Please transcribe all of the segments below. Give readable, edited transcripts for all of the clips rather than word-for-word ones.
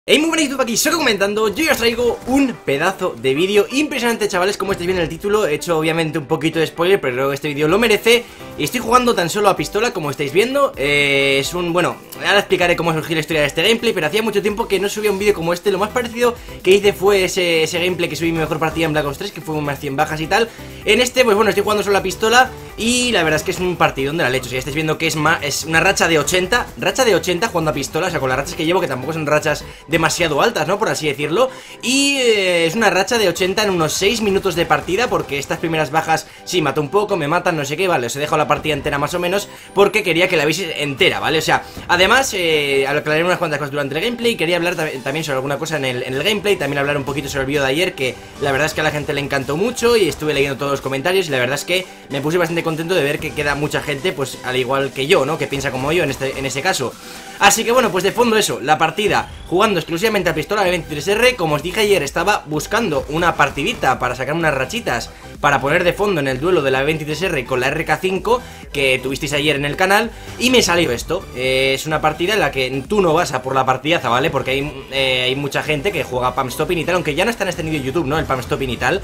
Hey, muy buenas, YouTube, aquí Soko comentando. Yo ya os traigo un pedazo de vídeo impresionante, chavales. Como estáis viendo en el título, he hecho obviamente un poquito de spoiler, pero creo que este vídeo lo merece. Y estoy jugando tan solo a pistola, como estáis viendo. Es un, bueno, ahora explicaré cómo surgió la historia de este gameplay, pero hacía mucho tiempo que no subía un vídeo como este. Lo más parecido que hice fue ese gameplay que subí mi mejor partida en Black Ops 3, que fue unas 100 bajas y tal. En este, pues bueno, estoy jugando solo a pistola y la verdad es que es un partidón de la leche. O sea, ya estáis viendo que es una racha de 80 jugando a pistola, o sea, con las rachas que llevo, que tampoco son rachas demasiado altas, ¿no? Por así decirlo. Y es una racha de 80 en unos 6 minutos de partida, porque estas primeras bajas sí, mato un poco, me matan, no sé qué, vale, os he dejado la partida entera más o menos, porque quería que la veáis entera, ¿vale? O sea, además, aclararé unas cuantas cosas durante el gameplay, quería hablar también sobre alguna cosa en el gameplay, también hablar un poquito sobre el vídeo de ayer, que la verdad es que a la gente le encantó mucho, y estuve leyendo todos los comentarios, y la verdad es que me puse bastante contento de ver que queda mucha gente, pues al igual que yo, ¿no? Que piensa como yo en ese caso. Así que bueno, pues de fondo eso, la partida, jugando exclusivamente a pistola de 23R, como os dije ayer, estaba buscando una partidita para sacar unas rachitas, para poner de fondo en el duelo de la 23R con la RK5, que tuvisteis ayer en el canal, y me salió esto. Es una partida en la que tú no vas a por la partidaza, ¿vale? Porque hay mucha gente que juega Pump Stopping y tal, aunque ya no está en este vídeo de YouTube, ¿no? El Pump Stopping y tal,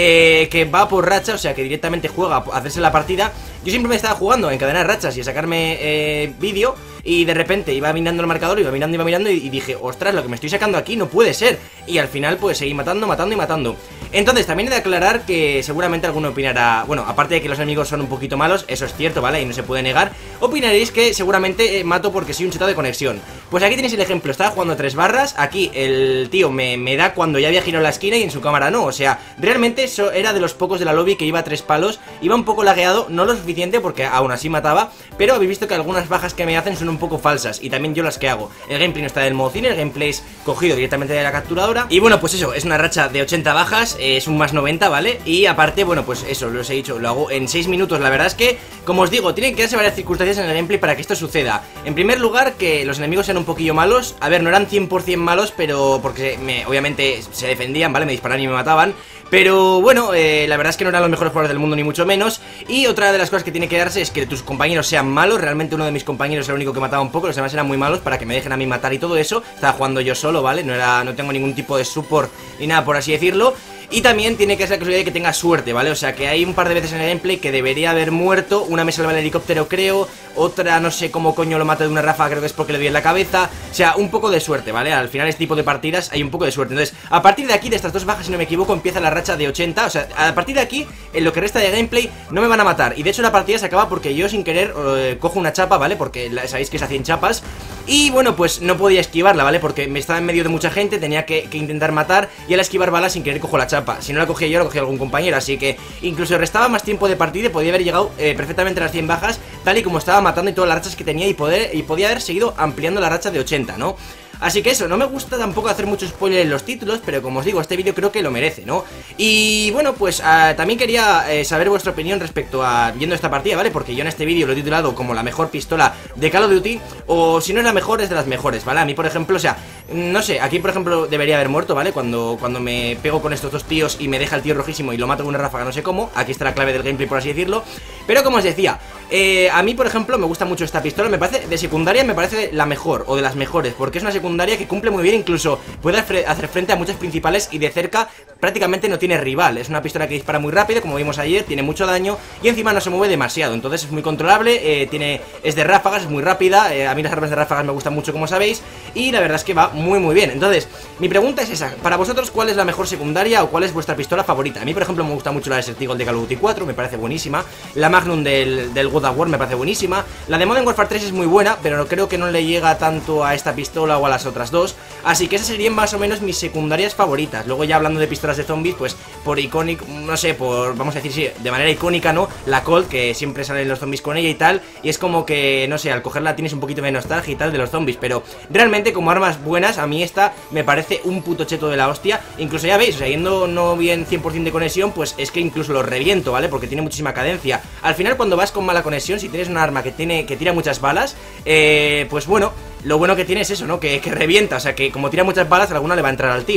que va por racha, o sea, que directamente juega a hacerse la partida. Yo siempre me estaba jugando a encadenar rachas y a sacarme vídeo, y de repente iba mirando el marcador, iba mirando y dije, ostras, lo que me estoy sacando aquí no puede ser. Y al final pues seguí matando. Entonces también he de aclarar que seguramente alguno opinará, bueno, aparte de que los enemigos son un poquito malos, eso es cierto, ¿vale? Y no se puede negar. Opinaréis que seguramente mato porque soy un chetado de conexión. Pues aquí tenéis el ejemplo, estaba jugando a 3 barras, aquí el tío me da cuando ya había girado la esquina y en su cámara no. O sea, realmente eso era de los pocos de la lobby que iba a 3 palos, iba un poco lagueado, no lo suficiente porque aún así mataba, pero habéis visto que algunas bajas que me hacen son un poco falsas, y también yo las que hago. El gameplay no está del modo cine, el gameplay es cogido directamente de la capturadora. Y bueno, pues eso, es una racha de 80 bajas, es un más 90, ¿vale? Y aparte, bueno, pues eso, lo os he dicho, lo hago en 6 minutos. La verdad es que, como os digo, tienen que darse varias circunstancias en el gameplay para que esto suceda. En primer lugar, que los enemigos sean un poquillo malos. A ver, no eran 100% malos, pero porque obviamente se defendían, ¿vale? Me disparaban y me mataban. Pero bueno, la verdad es que no eran los mejores jugadores del mundo, ni mucho menos. Y otra de las cosas que tiene que darse es que tus compañeros sean malos. Realmente uno de mis compañeros era el único que mataba un poco, los demás eran muy malos para que me dejen a mí matar y todo eso. Estaba jugando yo solo, ¿vale? No tengo ningún tipo de support ni nada, por así decirlo. Y también tiene que ser la casualidad de que tenga suerte, ¿vale? O sea, que hay un par de veces en el gameplay que debería haber muerto. Una me salva el helicóptero, creo. Otra no sé cómo coño lo mato de una ráfaga, creo que es porque le doy en la cabeza. O sea, un poco de suerte, ¿vale? Al final este tipo de partidas hay un poco de suerte. Entonces, a partir de aquí, de estas dos bajas, si no me equivoco, empieza la racha de 80. O sea, a partir de aquí, en lo que resta de gameplay, no me van a matar. Y de hecho la partida se acaba porque yo sin querer cojo una chapa, ¿vale? Porque sabéis que se hacen chapas. Y bueno, pues no podía esquivarla, ¿vale? Porque me estaba en medio de mucha gente, tenía que intentar matar. Y al esquivar balas sin querer cojo la chapa. Si no la cogía yo, la cogía algún compañero. Así que incluso restaba más tiempo de partida y podía haber llegado perfectamente a las 100 bajas, tal y como estaba matando y todas las rachas que tenía, y podía haber seguido ampliando la racha de 80, ¿no? Así que eso, no me gusta tampoco hacer mucho spoiler en los títulos, pero como os digo, este vídeo creo que lo merece, ¿no? Y bueno, pues también quería saber vuestra opinión respecto a viendo esta partida, ¿vale? Porque yo en este vídeo lo he titulado como la mejor pistola de Call of Duty, o si no es la mejor, es de las mejores, ¿vale? A mí, por ejemplo, o sea, no sé, aquí por ejemplo debería haber muerto, ¿vale? Cuando me pego con estos dos tíos y me deja el tío rojísimo y lo mato con una ráfaga, no sé cómo. Aquí está la clave del gameplay, por así decirlo. Pero como os decía, a mí, por ejemplo, me gusta mucho esta pistola. Me parece, de secundaria, me parece la mejor, o de las mejores, porque es una secundaria que cumple muy bien, incluso puede hacer frente a muchas principales, y de cerca prácticamente no tiene rival. Es una pistola que dispara muy rápido, como vimos ayer, tiene mucho daño y encima no se mueve demasiado, entonces es muy controlable, es de ráfagas, es muy rápida. A mí las armas de ráfagas me gustan mucho, como sabéis, y la verdad es que va muy bien. Entonces, mi pregunta es esa: para vosotros, ¿cuál es la mejor secundaria o cuál es vuestra pistola favorita? A mí, por ejemplo, me gusta mucho la Desert Eagle de Call of Duty 4, me parece buenísima. La Magnum del God of War me parece buenísima. La de Modern Warfare 3 es muy buena, pero creo que no le llega tanto a esta pistola o a las otras dos. Así que esas serían más o menos mis secundarias favoritas. Luego, ya hablando de pistolas de zombies, pues por icónico, no sé, vamos a decir, sí, de manera icónica, ¿no? La Colt, que siempre salen los zombies con ella y tal, y es como que, no sé, al cogerla tienes un poquito de nostalgia y tal de los zombies, pero realmente como armas buenas, a mí esta me parece un puto cheto de la hostia. Incluso ya veis, o sea, yendo no bien 100% de conexión, pues es que incluso lo reviento, ¿vale? Porque tiene muchísima cadencia. Al final, cuando vas con mala conexión, si tienes un arma que tira muchas balas, pues bueno, lo bueno que tiene es eso, ¿no? Que revienta, o sea, que como tira muchas balas, alguna le va a entrar al tío.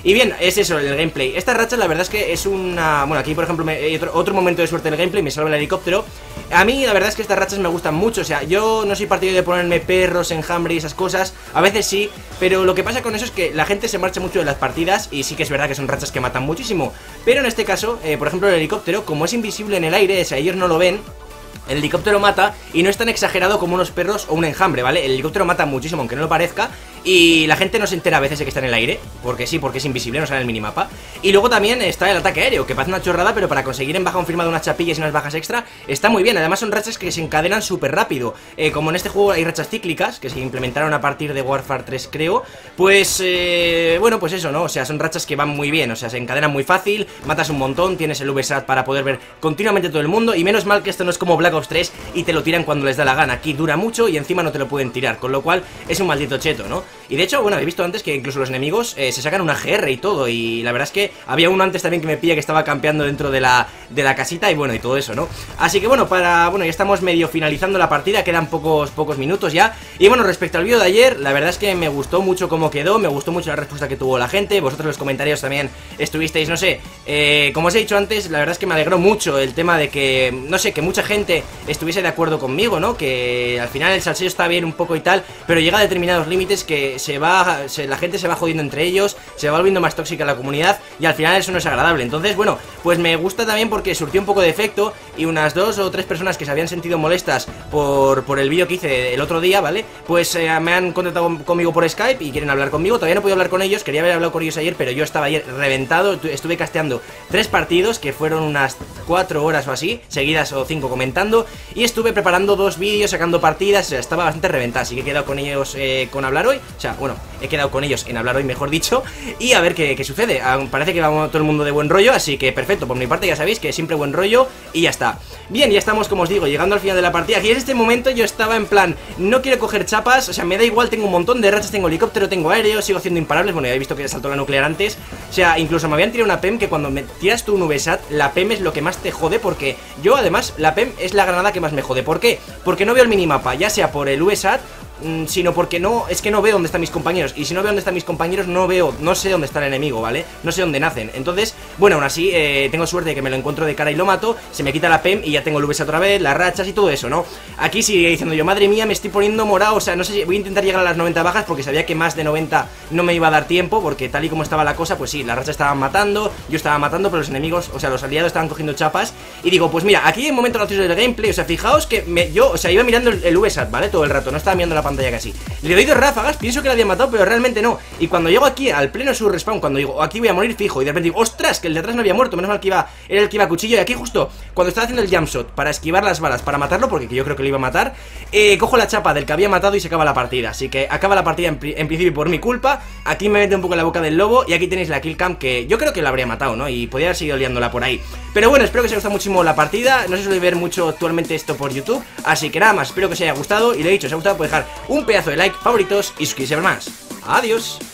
Y bien, es eso, el gameplay. Estas rachas la verdad es que es una... Bueno, aquí por ejemplo otro momento de suerte en el gameplay, me salva el helicóptero. A mí la verdad es que estas rachas me gustan mucho. O sea, yo no soy partidario de ponerme perros, enjambre y esas cosas. A veces sí, pero lo que pasa con eso es que la gente se marcha mucho de las partidas. Y sí que es verdad que son rachas que matan muchísimo. Pero en este caso, por ejemplo el helicóptero, como es invisible en el aire, o sea, ellos no lo ven, el helicóptero mata y no es tan exagerado como unos perros o un enjambre, ¿vale? El helicóptero mata muchísimo, aunque no lo parezca. Y la gente no se entera a veces de que está en el aire, porque sí, porque es invisible, no sale en el minimapa. Y luego también está el ataque aéreo, que parece una chorrada, pero para conseguir en baja confirmada unas chapillas y unas bajas extra está muy bien. Además son rachas que se encadenan súper rápido. Como en este juego hay rachas cíclicas, que se implementaron a partir de Warfare 3, creo. Pues, bueno, pues eso, ¿no? O sea, son rachas que van muy bien, o sea, se encadenan muy fácil, matas un montón, tienes el VSAT para poder ver continuamente todo el mundo. Y menos mal que esto no es como Black Ops 3 y te lo tiran cuando les da la gana. Aquí dura mucho y encima no te lo pueden tirar, con lo cual es un maldito cheto, ¿no? Y de hecho, bueno, he visto antes que incluso los enemigos se sacan una GR y todo. Y la verdad es que había uno antes también que me pilla que estaba campeando dentro de la casita. Y bueno, y todo eso, ¿no? Así que bueno, bueno, ya estamos medio finalizando la partida. Quedan pocos minutos ya. Y bueno, respecto al vídeo de ayer, la verdad es que me gustó mucho cómo quedó. Me gustó mucho la respuesta que tuvo la gente. Vosotros en los comentarios también estuvisteis, no sé, como os he dicho antes, la verdad es que me alegró mucho el tema de que, no sé, que mucha gente estuviese de acuerdo conmigo, ¿no? Que al final el salseo está bien un poco y tal, pero llega a determinados límites que la gente se va jodiendo entre ellos, se va volviendo más tóxica la comunidad y al final eso no es agradable. Entonces, bueno, pues me gusta también porque surtió un poco de efecto y unas 2 o 3 personas que se habían sentido molestas por el vídeo que hice el otro día, ¿vale? Pues me han contactado conmigo por Skype y quieren hablar conmigo. Todavía no puedo hablar con ellos, quería haber hablado con ellos ayer, pero yo estaba ayer reventado. Estuve casteando 3 partidos que fueron unas 4 horas o así, seguidas o 5 comentando, y estuve preparando 2 vídeos, sacando partidas, o sea, estaba bastante reventado, así que he quedado con ellos con hablar hoy, o sea, bueno, he quedado con ellos en hablar hoy, mejor dicho, y a ver qué sucede. Parece que va todo el mundo de buen rollo, así que perfecto, por mi parte ya sabéis que siempre buen rollo y ya está. Bien, ya estamos, como os digo, llegando al final de la partida. Aquí en este momento yo estaba en plan, no quiero coger chapas, o sea, me da igual, tengo un montón de rachas, tengo helicóptero, tengo aéreo, sigo haciendo imparables. Bueno, ya he visto que saltó la nuclear antes, o sea, incluso me habían tirado una PEM, que cuando me tiras tú un VSAT, la PEM es lo que más te jode, porque yo además, la PEM es la granada que más me jode. ¿Por qué? Porque no veo el minimapa, ya sea por el VSAT, sino porque es que no veo dónde están mis compañeros. Y si no veo dónde están mis compañeros, no sé dónde está el enemigo, ¿vale? No sé dónde nacen. Entonces, bueno, aún así, tengo suerte de que me lo encuentro de cara y lo mato. Se me quita la PEM y ya tengo el VS otra vez, las rachas y todo eso, ¿no? Aquí sigue diciendo yo, madre mía, me estoy poniendo morado. O sea, no sé si voy a intentar llegar a las 90 bajas, porque sabía que más de 90 no me iba a dar tiempo, porque tal y como estaba la cosa, pues sí, las rachas estaban matando, yo estaba matando, pero los enemigos, o sea, los aliados estaban cogiendo chapas. Y digo, pues mira, aquí hay un momento gracioso del gameplay. O sea, fijaos que yo, o sea, iba mirando el VSAT, ¿vale? Todo el rato, no estaba mirando la pantalla casi. Le doy 2 ráfagas, pienso que la había matado, pero realmente no. Y cuando llego aquí al pleno sur respawn, cuando digo, aquí voy a morir fijo, y de repente digo, ostras, que el de atrás no había muerto, menos mal que era el que iba a cuchillo. Y aquí justo, cuando estaba haciendo el jump shot para esquivar las balas, para matarlo, porque yo creo que lo iba a matar, cojo la chapa del que había matado y se acaba la partida. Así que acaba la partida en principio por mi culpa. Aquí me mete un poco en la boca del lobo, y aquí tenéis la kill cam, que yo creo que la habría matado, ¿no? Y podría haber seguido liándola por ahí. Pero bueno, espero que os haya gustado muchísimo la partida. No se suele ver mucho actualmente esto por YouTube, así que nada más, espero que os haya gustado. Y lo he dicho, si os ha gustado, pues dejar un pedazo de like, favoritos y suscribirse más. Adiós.